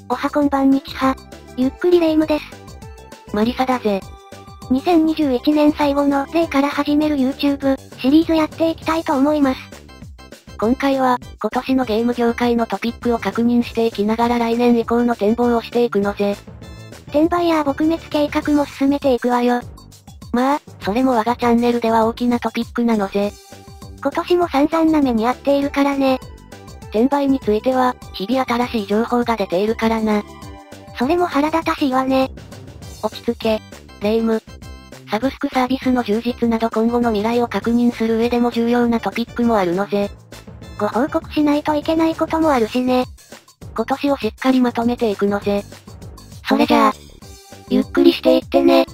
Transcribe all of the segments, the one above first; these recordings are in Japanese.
おはこんばんにちは。ゆっくりレ夢ムです。 マリサだぜ。 2021年最後の例から始める YouTube シリーズやっていきたいと思います。 今回は、今年のゲーム業界のトピックを確認していきながら来年以降の展望をしていくのぜ。 転売ヤー撲滅計画も進めていくわよ。 まあ、それも我がチャンネルでは大きなトピックなのぜ。 今年も散々な目に遭っているからね。 転売については、日々新しい情報が出ているからな。 それも腹立たしいわね。 落ち着け、レ夢ム。サブスクサービスの充実など今後の未来を確認する上でも重要なトピックもあるのぜ。 ご報告しないといけないこともあるしね。 今年をしっかりまとめていくのぜ。 それじゃあ、ゆっくりしていってね。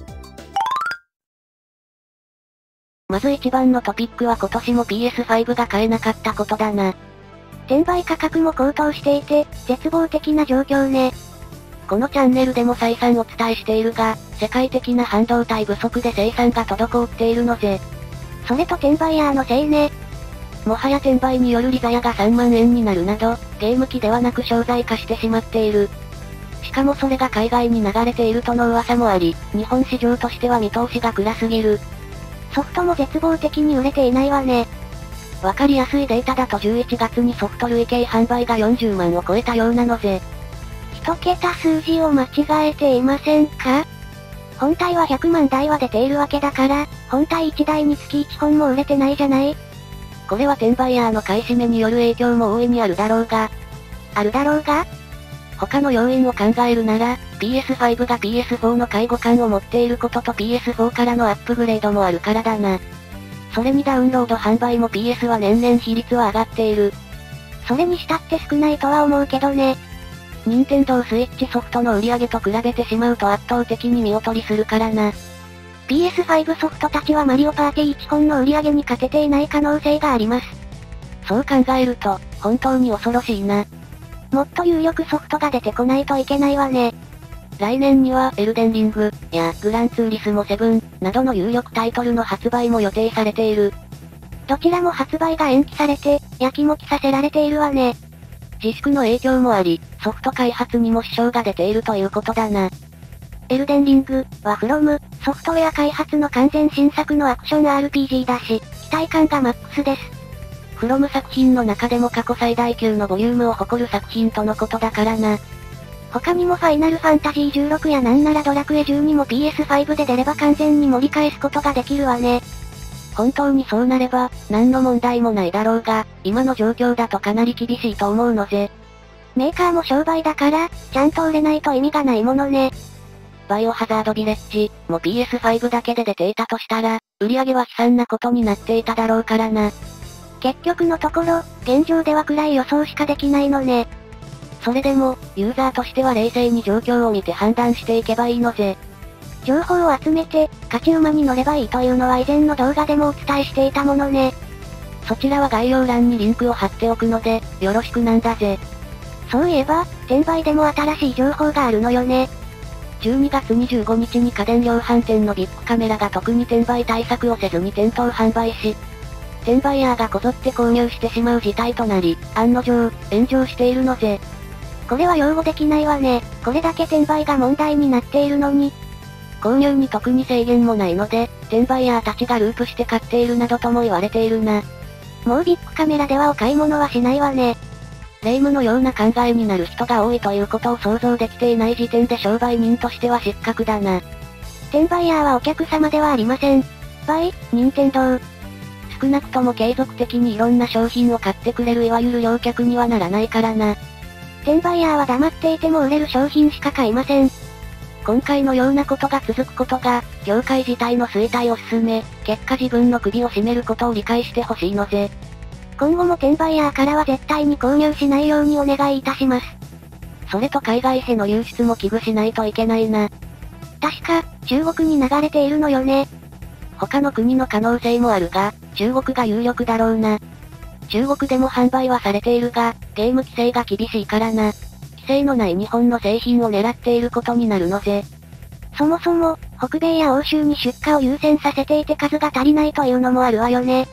まず一番のトピックは今年も PS5 が買えなかったことだな。 転売価格も高騰していて、絶望的な状況ね。 このチャンネルでも再三お伝えしているが、世界的な半導体不足で生産が滞っているのぜ。 それと転売ヤーのせいね。 もはや転売による利ザヤが3万円になるなど、ゲーム機ではなく商材化してしまっている。しかもそれが海外に流れているとの噂もあり、日本市場としては見通しが暗すぎる。 ソフトも絶望的に売れていないわね。 わかりやすいデータだと11月にソフト累計販売が40万を超えたようなのぜ。 一桁数字を間違えていませんか？本体は100万台は出ているわけだから、本体1台につき1本も売れてないじゃない？ これは転売ヤーの買い占めによる影響も大いにあるだろうが。他の要因を考えるなら、PS5 が PS4 の介護感を持っていることと PS4 からのアップグレードもあるからだな。それにダウンロード販売も PS は年々比率は上がっている。 それにしたって少ないとは思うけどね。 任天堂スイッチソフトの売り上げと比べてしまうと圧倒的に見劣りするからな。 PS5 ソフトたちはマリオパーティー1本の売り上げに勝てていない可能性があります。 そう考えると、本当に恐ろしいな。 もっと有力ソフトが出てこないといけないわね。 来年にはエルデンリングやグランツーリスモ7などの有力タイトルの発売も予定されている。 どちらも発売が延期されて、やきもきさせられているわね。 自粛の影響もあり、ソフト開発にも支障が出ているということだな。 エルデンリングはフロムソフトウェア開発の完全新作のアクション RPG だし、期待感がマックスです。 フロム作品の中でも過去最大級のボリュームを誇る作品とのことだからな。 他にもファイナルファンタジー16やなんならドラクエ12も PS5 で出れば完全に盛り返すことができるわね。 本当にそうなれば、何の問題もないだろうが、今の状況だとかなり厳しいと思うのぜ。 メーカーも商売だから、ちゃんと売れないと意味がないものね。 バイオハザードビレッジも PS5 だけで出ていたとしたら、売り上げは悲惨なことになっていただろうからな。 結局のところ、現状では暗い予想しかできないのね。 それでも、ユーザーとしては冷静に状況を見て判断していけばいいのぜ。 情報を集めて、勝ち馬に乗ればいいというのは以前の動画でもお伝えしていたものね。 そちらは概要欄にリンクを貼っておくので、よろしくなんだぜ。 そういえば、転売でも新しい情報があるのよね。 12月25日に家電量販店のビッグカメラが特に転売対策をせずに店頭販売し、転売ヤーがこぞって購入してしまう事態となり、案の定、炎上しているのぜ。 これは擁護できないわね。これだけ転売が問題になっているのに。 購入に特に制限もないので、転売ヤーたちがループして買っているなどとも言われているな。 もうビッグカメラではお買い物はしないわね。 霊夢のような考えになる人が多いということを想像できていない時点で商売人としては失格だな。 転売ヤーはお客様ではありません。任天堂。 少なくとも継続的にいろんな商品を買ってくれるいわゆる陽客にはならないからな。 転売ヤーは黙っていても売れる商品しか買いません。 今回のようなことが続くことが、業界自体の衰退を進め、結果自分の首を絞めることを理解してほしいのぜ。 今後も転売ヤーからは絶対に購入しないようにお願いいたします。 それと海外への流出も危惧しないといけないな。 確か、中国に流れているのよね。 他の国の可能性もあるが、中国が有力だろうな。中国でも販売はされているが、ゲーム規制が厳しいからな。規制のない日本の製品を狙っていることになるのぜ。 そもそも、北米や欧州に出荷を優先させていて数が足りないというのもあるわよね。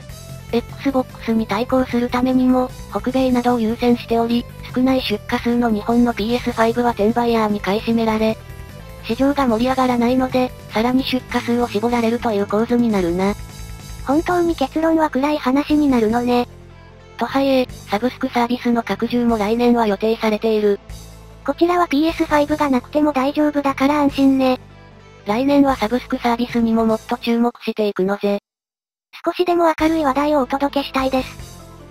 Xbox に対抗するためにも、北米などを優先しており、少ない出荷数の日本の PS5 は転売ヤーに買い占められ、市場が盛り上がらないので、さらに出荷数を絞られるという構図になるな。 本当に結論は暗い話になるのね。 とはいえ、サブスクサービスの拡充も来年は予定されている。 こちらは PS5 がなくても大丈夫だから安心ね。 来年はサブスクサービスにももっと注目していくのぜ。 少しでも明るい話題をお届けしたいです。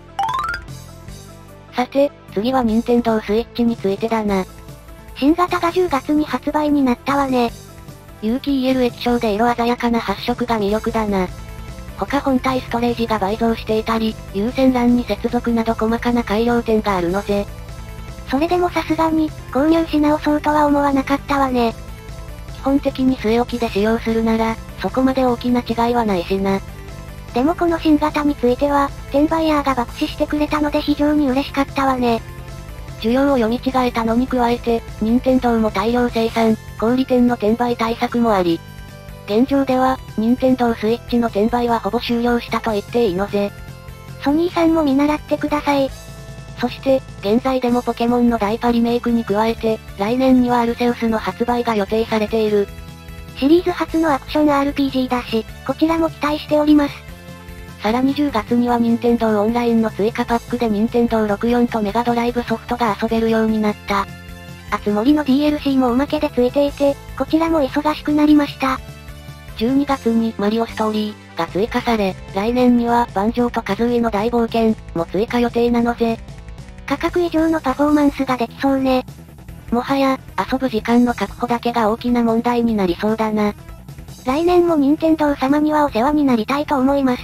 さて、次は任天堂スイッチについてだな。 新型が10月に発売になったわね。 有機 EL 液晶で色鮮やかな発色が魅力だな。他本体ストレージが倍増していたり、有線 LAN に接続など細かな改良点があるのぜ。 それでもさすがに、購入し直そうとは思わなかったわね。 基本的に据え置きで使用するなら、そこまで大きな違いはないしな。 でもこの新型については、転売ヤーが爆死してくれたので非常に嬉しかったわね。 需要を読み違えたのに加えて、任天堂も大量生産、小売店の転売対策もあり、現状では、任天堂スイッチの転売はほぼ終了したと言っていいのぜ。 ソニーさんも見習ってください。 そして、現在でもポケモンのダイパリメイクに加えて、来年にはアルセウスの発売が予定されている。 シリーズ初のアクション RPG だし、こちらも期待しております。 さらに10月には任天堂オンラインの追加パックで任天堂64とメガドライブソフトが遊べるようになった。 あつ森の DLC もおまけでついていて、こちらも忙しくなりました。 12月にマリオストーリーが追加され、来年にはバンジョーとカズーイの大冒険も追加予定なのぜ。 価格以上のパフォーマンスができそうね。 もはや、遊ぶ時間の確保だけが大きな問題になりそうだな。 来年も任天堂様にはお世話になりたいと思います。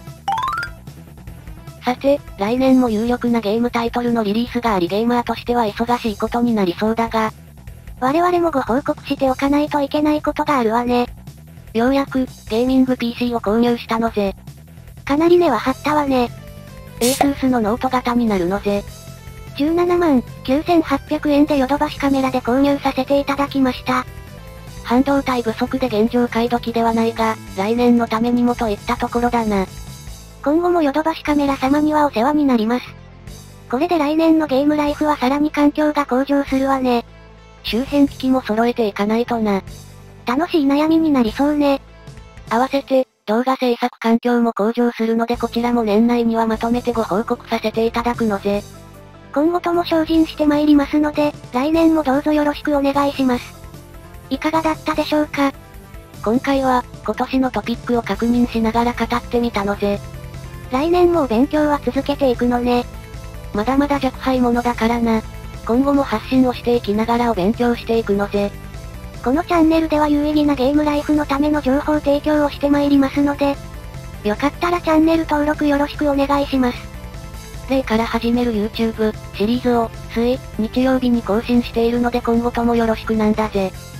さて、来年も有力なゲームタイトルのリリースがありゲーマーとしては忙しいことになりそうだが、 我々もご報告しておかないといけないことがあるわね。 ようやく、ゲーミング PC を購入したのぜ。 かなり値は張ったわね。 ASUS のノート型になるのぜ。 17万9800円でヨドバシカメラで購入させていただきました。 半導体不足で現状買い時ではないが、来年のためにもといったところだな。 今後もヨドバシカメラ様にはお世話になります。これで来年のゲームライフはさらに環境が向上するわね。 周辺機器も揃えていかないとな。 楽しい悩みになりそうね。 合わせて、動画制作環境も向上するのでこちらも年内にはまとめてご報告させていただくのぜ。 今後とも精進してまいりますので、来年もどうぞよろしくお願いします。いかがだったでしょうか？ 今回は、今年のトピックを確認しながら語ってみたのぜ。 来年もお勉強は続けていくのね。 まだまだ若輩者だからな。今後も発信をしていきながらお勉強していくのぜ。 このチャンネルでは有意義なゲームライフのための情報提供をしてまいりますので、よかったらチャンネル登録よろしくお願いします。 例から始める YouTube シリーズを、日曜日に更新しているので今後ともよろしくなんだぜ。